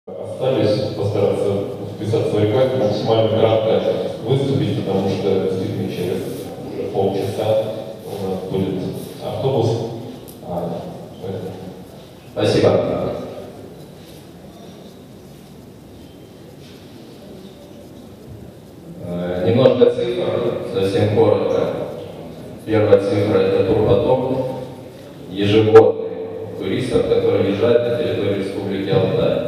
Остались постараться вписаться в свои графики, максимально кратко выступить, потому что действительно через уже полчаса у нас будет автобус. Спасибо. Немножко цифр, совсем коротко. Первая цифра – это турпоток ежегодный туристов, которые въезжают на территорию Республики Алтай.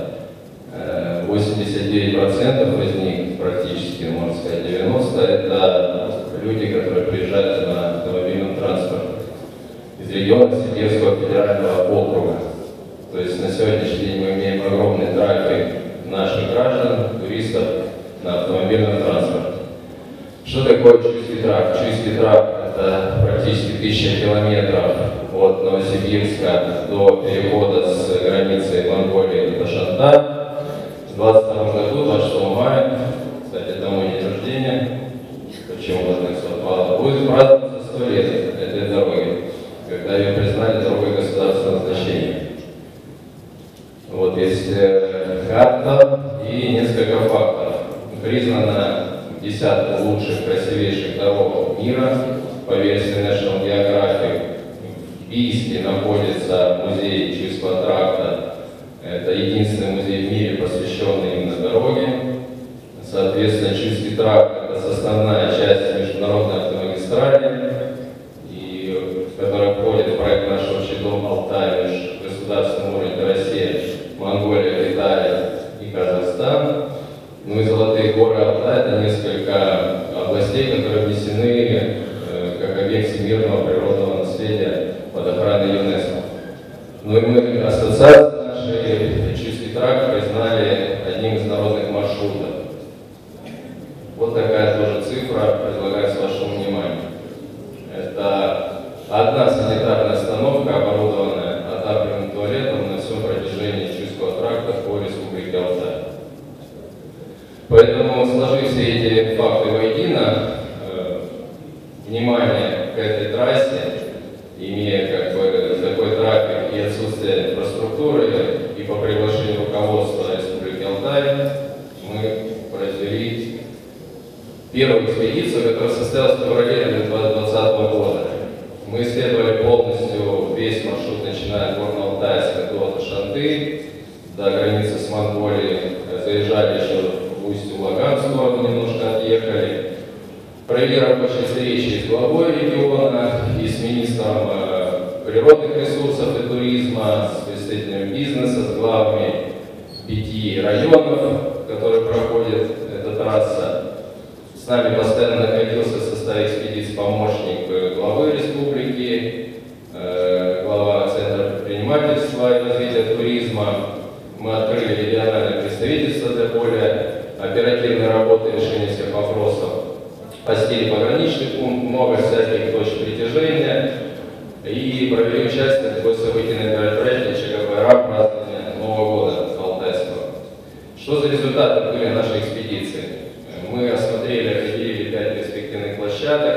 89% из них, практически, можно сказать, 90%, это люди, которые приезжают на автомобильном транспорте из региона Сибирского федерального округа. То есть на сегодняшний день мы имеем огромный трафик наших граждан, туристов на автомобильном транспорте. Что такое Чуйский тракт? Чуйский тракт – это практически 1000 километров от Новосибирска до перехода с границы Монголии до Шанта. В 2022 году, 26 мая, кстати, это мой день рождения, почему должны совпало, будет праздноваться 100 лет этой дороги, когда ее признали дорогой государственного значения. Вот есть карта и несколько фактов. Признана десятку лучших, красивейших дорог мира по версии National Geographic. В Бийске находится музей Чуйского тракта. Это единственный музей в мире, посвященный именно дороге. Соответственно, Чуйский тракт – это составная часть международной автомагистрали, в которой входит в проект нашего «Щитом Алтай» межгосударственным уровнем Россия, Монголия, Китай и Казахстан. Ну и Золотые горы Алтай – это несколько областей, которые внесены как объект всемирного природного наследия под охраной ЮНЕСКО. Ну и мы, ассоциация нашей, Чуйский тракт признали одним из народных маршрутов. Вот такая тоже цифра предлагается вашему вниманию. Это одна санитарная остановка, оборудованная отапливаемым туалетом на всем протяжении Чуйского тракта по Республике Алтай. Поэтому, сложив все эти факты воедино, внимание к этой трассе, имея такой трафик и отсутствие инфраструктуры, и по приглашению руководства Республики Алтай, мы произвели первую экспедицию, которая состоялась в феврале 2020 года. Мы исследовали полностью весь маршрут, начиная от Горно-Алтайска до Шанты, до границы с Монголией, заезжали еще в Усть-Улаган в сторону, немножко отъехали. Провели рабочие встречи с главой региона и с министром природных ресурсов и туризма, с представителями бизнеса, с главами 5 районов, которые проходит эта трасса. С нами постоянно находился в составе экспедиции помощник главы республики, глава Центра предпринимательства и развития туризма. Мы открыли региональное представительство для более оперативной работы и решения всех вопросов. Посетили пограничный пункт, много всяких точек притяжения и провели участие в такой событийной мероприятии ЧКПРА празднования Нового года Алтайского. Что за результаты были нашей экспедиции? Мы осмотрели, определили 5 перспективных площадок,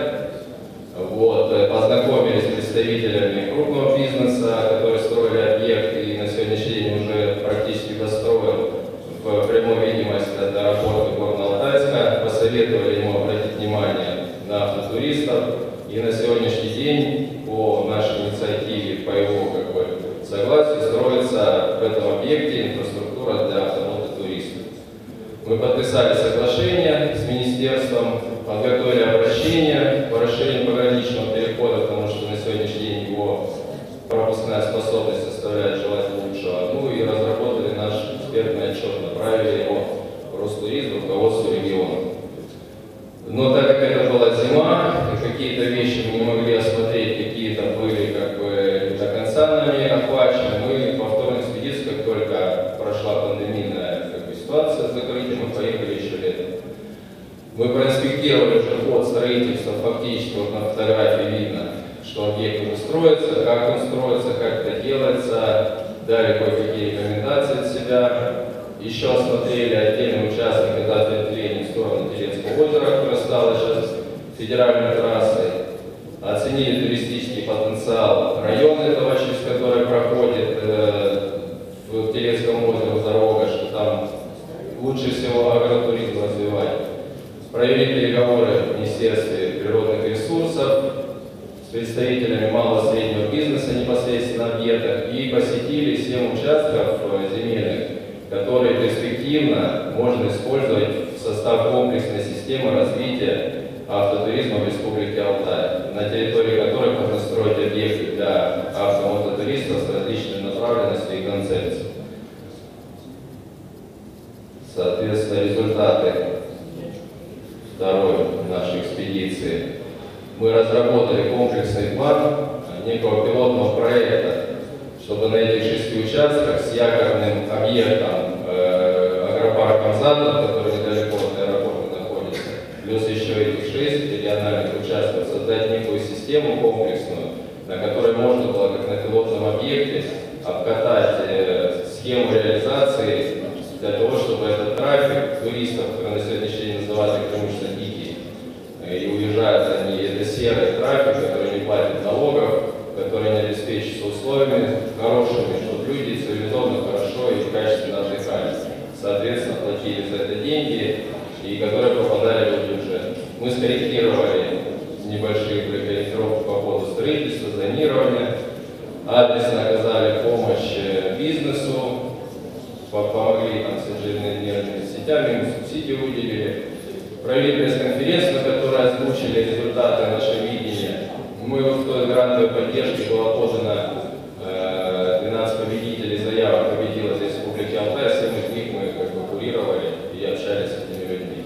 познакомились с представителями крупного бизнеса, которые строили объект и на сегодняшний день уже практически достроен в прямой видимости от аэропорта Горно-Алтайска, посоветовали ему обратить внимание на автотуристов. И на сегодняшний день по нашей инициативе, по его согласию, строится в этом объекте инфраструктура для автомототуристов. Мы подписали соглашение с министерством, подготовили обращение по расширению пограничного перехода, потому что на сегодняшний день его пропускная способность составляет желать лучшего. Ну и разработали наш экспертный отчет, направили его в Ростуризм, руководству региона. Но так как это была зима, какие-то вещи мы не могли осмотреть, какие-то были до конца нами охвачены, мы повторно экспедицию, как только прошла пандемийная ситуация с закрытием, мы поехали еще летом. Мы проинспектировали уже ход строительства, фактически на фотографии видно, что объект уже строится, как он строится, как это делается, дали кое-какие рекомендации от себя. Еще осмотрели отдельный участок, это ответвление в сторону Терецкого озера, которое стало сейчас федеральной трассой. Оценили туристический потенциал района этого, через который проходит в Терецком озере дорога, что там лучше всего агротуризм развивать. Провели переговоры в Министерстве природных ресурсов с представителями малого и среднего бизнеса непосредственно на объектах и посетили 7 участков земельных, которые перспективно можно использовать в состав комплексной системы развития автотуризма в Республике Алтай, на территории которой можно строить объекты для автомототуристов с различными направленностями и концепциями. Соответственно, результаты второй нашей экспедиции. Мы разработали комплексный план некого пилотного проекта, чтобы на этих 6 участках с якорным объектом агропарком Задом, который недалеко от аэропорта находится, плюс еще этих 6 региональных участков, создать некую систему комплексную, на которой можно было, как на пилотном объекте, обкатать схему реализации для того, чтобы этот трафик туристов, который на сегодняшний день называется преимущественно дикий, и уезжают они, это серый трафик, который не платит налогов, который не обеспечится условиями хорошими, чтобы люди цивилизованно, хорошо и качественно отдыхали. Соответственно, платили за это деньги, и которые попадали в бюджет. Мы скорректировали небольшие корректировки по ходу строительства, зонирования, адресно оказали помощь бизнесу, помогли там с инженерными сетями, субсидии выделили, провели пресс-конференцию, на которой озвучили результаты нашего видения. Мы в той грантовой поддержке было подано 12 победителей заявок, победила здесь в Республике Алтай, 7 из них мы курировали и общались с этими людьми.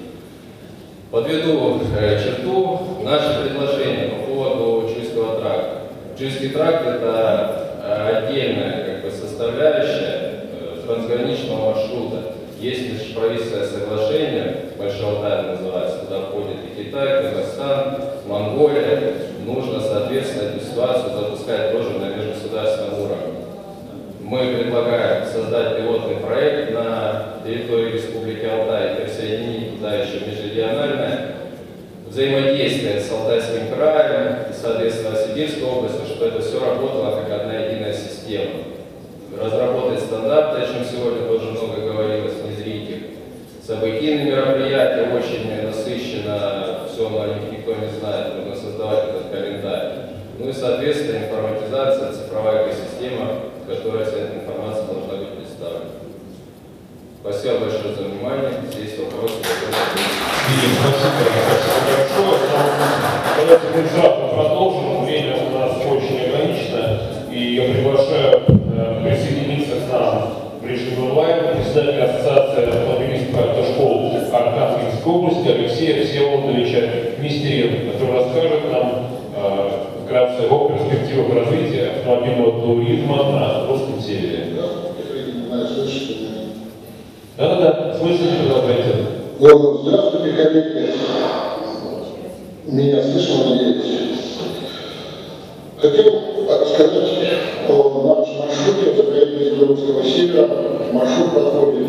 Подведу черту наши предложения по поводу Чуйского тракта. Чуйский тракт – это отдельная составляющая трансграничного маршрута. Есть межправительственное соглашение, Большой Алтай называется, туда входит и Китай, Казахстан, Монголия. Нужно, соответственно, эту ситуацию запускать тоже на межгосударственном уровне. Мы предлагаем создать пилотный проект на территории Республики Алтай и присоединить туда еще межрегиональное взаимодействие с Алтайским краем и, соответственно, Сибирской областью, чтобы это все работало как одна единая система. Разработать стандарты, о чем сегодня тоже много говорилось, не зрите. Событийные мероприятия очень насыщенно, все о них никто не знает, нужно создавать этот календарь. Ну и, соответственно, информатизация, цифровая экосистема, в которой вся эта информация должна быть представлена. Спасибо большое за внимание. Если есть вопросы, Спасибо большое. Давайте мы сразу продолжим. Время у нас очень ограничено. И я приглашаю присоединиться к нам в режиме онлайн председателя Ассоциации автомобилистов автошкол Архангельской области Алексея Всеволодовича Нестеренко, который расскажет нам вкратце о перспективах развития автомобильного туризма на русском севере. Да, слышите, продолжайте. Здравствуйте, коллеги. Меня слышно, надеюсь? Хотел рассказать о нашем маршруте заповедника Русского севера. Маршрут проходит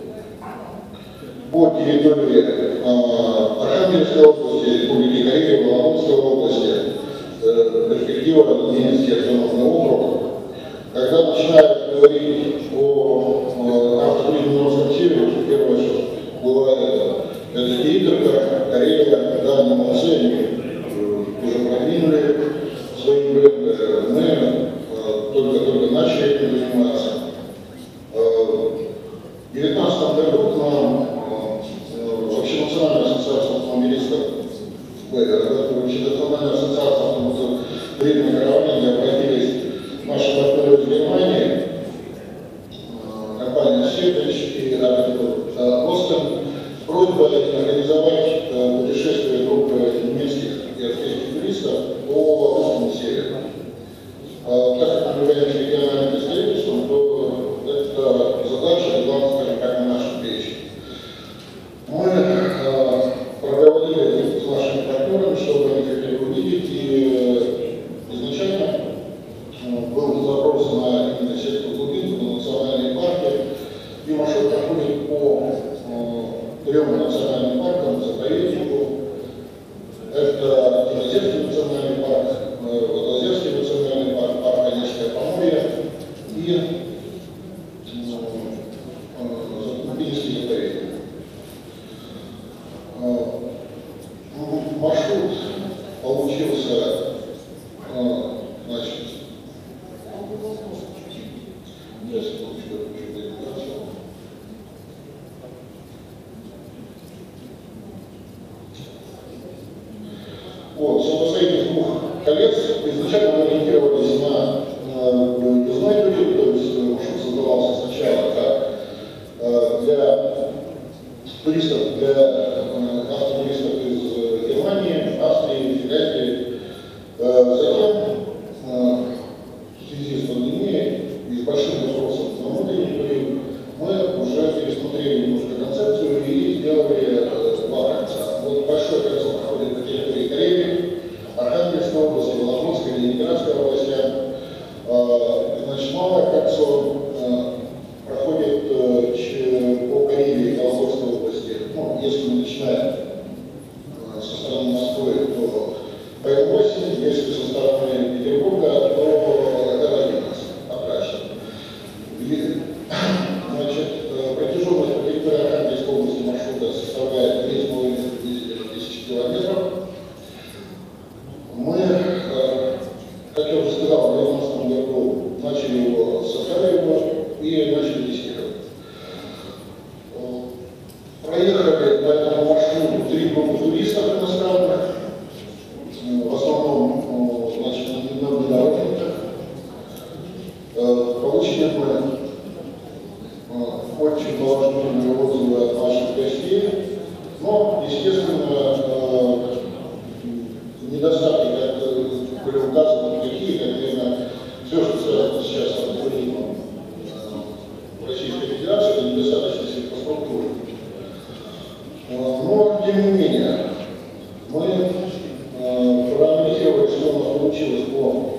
по территории Архангельской области, Республики Карелия, Вологодской области, перспектива Ненецкий автономный округ. Когда начинают говорить о автотуризме на Русском севере, первое, что бывает, это Киевка, Карелия, да, не молодцы, они уже продвинули свои бренды. Мы только начали этим заниматься. В 2019 году к нам Общенациональная ассоциация автомобилистов, Общенациональная ассоциация автомобилистов обратились наши партнеры из Германии, компания «Светоч» и «Остен», с просьбой организовать путешествие группы немецких и австрийских туристов по русскому северу. Так как мы являемся региональным представительством, то эта задача была, скажем так, на нашем плече. Мы проговорили с нашими партнерами, что они хотели увидеть, и изначально был запрос на именно сельскую глубинку, на национальные парки, и маршрут проходит по 3 национальным паркам, заповеднику. Это Кинозерский национальный парк, Лазерский национальный парк, парк Онежское Поморье и Закупинский заповедник. для туристов, для автотуристов из Германии, Австрии, Финляндии. Затем, в связи с пандемией и с большим вопросом на внутренний период, мы уже пересмотрели немножко концепцию и сделали два кольца. Вот большое кольцо проходит по территории Карелии, Архангельской области, Вологодской, Ленинградской области. Значит, малое кольцо проходит по Карелии и Вологодской области. Ну, если мы начинаем со стороны Москвы, то по М8, если со стороны Петербурга, то Р11 окрачен. Значит, протяженность по территории Архангельской области маршрута составляет 3,5 километров. Мы, как я уже сказал, в 2019 году начали его составить и начали тестировать. Проехали по этому маршруту 3 группы туристов иностранных, в основном, значит, на внедорожниках. Получили мы очень положительные отзывы от наших гостей, но, естественно, недостатки, как были указаны, какие, наверное, все, что связано сейчас с туризмом в Российской Федерации, это недостаточность инфраструктуры. Но, тем не менее, мы проанализировали, что у нас получилось по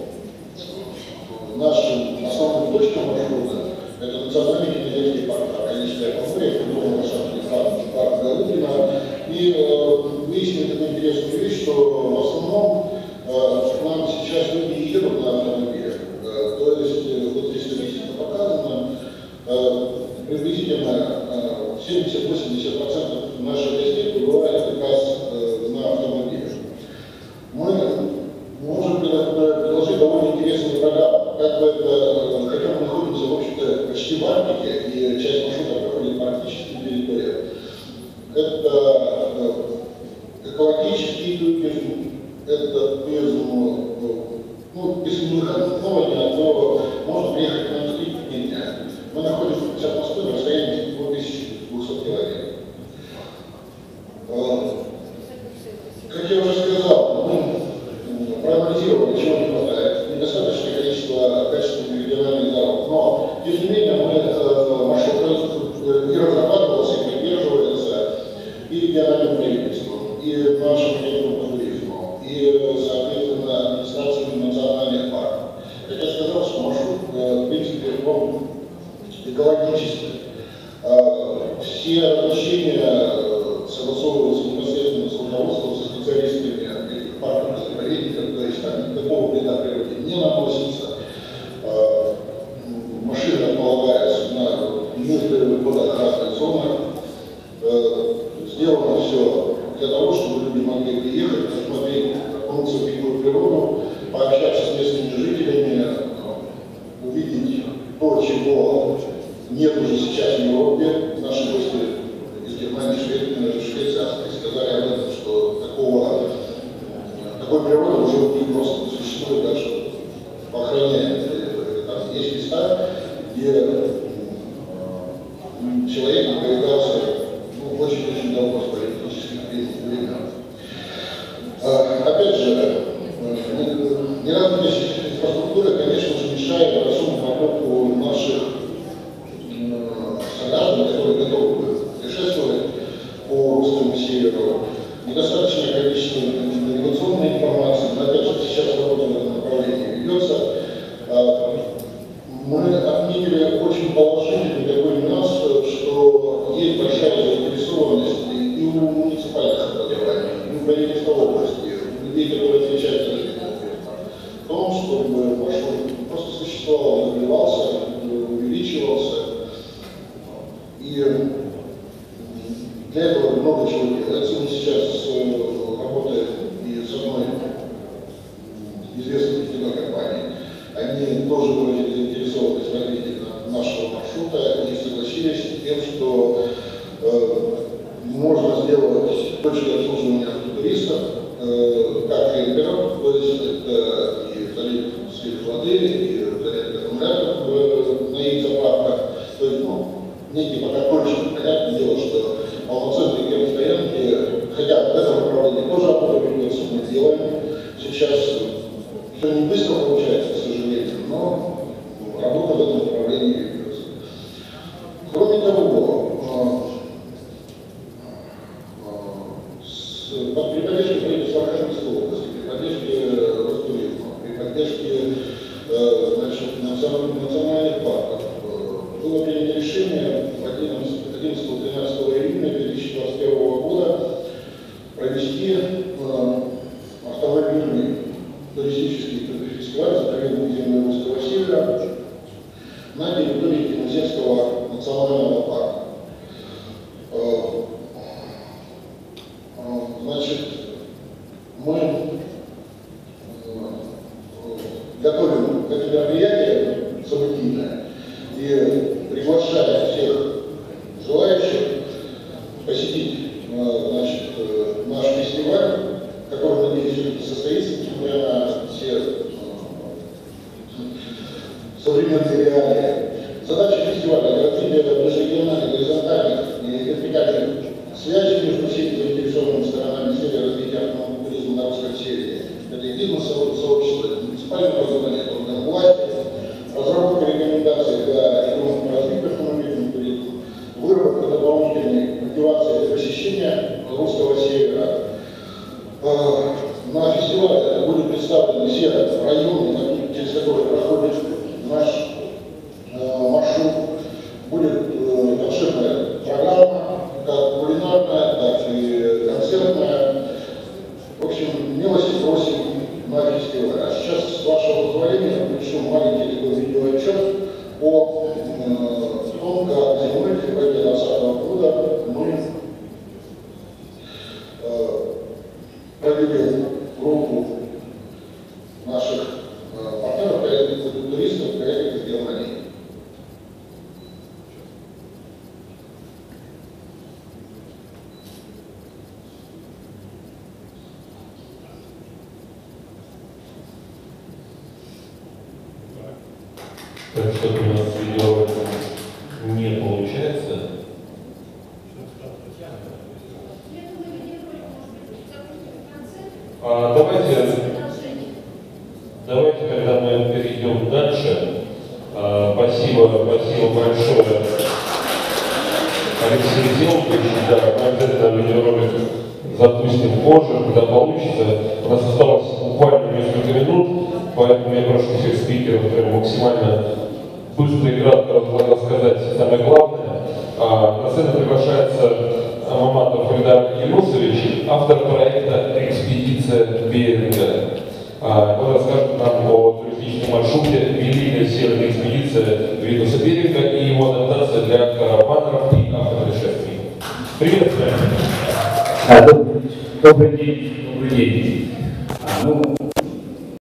нашим основным точкам маршрута. Это национальный кинотеатральный парк Архангельская Поморье, культурно-ландшафтный парк Галыгина. И выяснили такую интересную вещь, что в основном к нам сейчас люди едут на автомобиле. То есть, вот здесь приблизительно показано, приблизительно 70-80% наших гостей прибывает как раз на автомобиле. Мы можем предложить довольно интересную программу. Как бы это, хотя мы находимся, в общем-то, почти в Арктике, и часть маршрута проходит практически на территории. Это экологический туризм, это туризм, ну, если не выходного дня, то можно приехать на 3 дня. Мы находимся от Москвы на расстоянии 2200 километров. Как я уже сказал, мы проанализировали, чего не хватает. Недостаточное количество качественных региональных дорог. Но, тем не менее, маршрут и разрабатывался, и поддерживается и региональным правительством, и нашим региональным туризмом, и, соответственно, администрациями национальных парков. Как я сказал, что маршрут, в принципе, он экологический. Все размещения согласовываются непосредственно с руководством, со специалистами этих парков, заповедников, то есть там никакого вреда природе не наносится. Машины располагаются на некоторых водоохранных зонах. Сделано все для того, чтобы люди могли приехать, посмотреть, окунуться в дикую природу, пообщаться с местными жителями, увидеть то, чего нет уже сейчас в Европе. Наши гости из Германии, Швеции, Австрии сказали об этом, что такой природы уже не просто не существует, даже охраняет. Там есть места, где человек появлялся очень-очень давно с политических времен. Опять же, неразвитость инфраструктуры, конечно же, мешает большому потоку наших сограждан, которые готовы путешествовать по русскому северу. Недостаточное количество навигационной информации, но опять же сейчас работа в этом направлении ведется. Мы отметили очень положительный такой нюанс, что есть большая заинтересованность и у муниципальных образований, и у правительства области, у людей, которые отвечают за это, в том, чтобы маршрут не просто существовал, развивался, увеличивался. И для этого много чего делается. Мы сейчас работаем и с одной известной кинокомпанией. Они тоже выразили заинтересованность в развитии нашего маршрута и согласились с тем, что можно сделать точки обслуживания автотуристов, как кемперов, то есть это и залив свежей воды, и зарядка аккумуляторов на их заправках, то есть некий пока точный понятное дело, что полноценные геостоянки, хотя в этом направлении тоже работа ведется, мы делаем. Сейчас все не быстро получается, к сожалению, но работа в этом направлении ведется. Кроме того, при поддержке правительства Архангельской области, при поддержке Ростуризма, при поддержке национальных парков было принято решение 11-13 июня 2021 года провести автомобильный туристический фестиваль «Заповедник земли русского севера» на территории Киноземского национального парка. Значит, мы готовим это мероприятие событийное и приглашаем всех желающих посетить наш фестиваль, который, надеюсь, все-таки состоится, несмотря на все современные реалии. Задача фестиваля – это развитие межрегиональных, горизонтальных и вертикальных связей между всеми заинтересованными сторонами в сфере развития автомобильного туризма на русском севере. Это и бизнес-сообщество, это муниципальное образование, это орган власти, разработка рекомендаций для регионов развития автомобильного туризма, выработка дополнительной мотивации для посещения русского севера. На фестивале будут представлены все районы, через которые проходит наш маршрут. Будет обширная программа, как кулинарная, так и концертная. В общем, милости просим на фестиваль. А сейчас, с вашего позволения, напишу маленький такой видеоотчет о том, как зимой, в феврале 2020 года мы провели группу наших партнеров, туристов, коллег из Германии. Так что у нас видео не получается. Давайте, когда мы перейдем дальше. Спасибо большое, Алексей Зелкович. Да, мы обязательно видеоролик запустим позже, когда получится. У нас осталось буквально несколько минут, поэтому я прошу всех спикеров максимально быстро и кратко рассказать самое главное. На сцену приглашается Маматов Эльдар Юнусович, автор проекта «Экспедиция Беринга». Он расскажет нам о туристическом маршруте «Великая северная экспедиция Винуса Беринга» и его адаптация для караванеров и автопутешествий. Привет, Добрый день.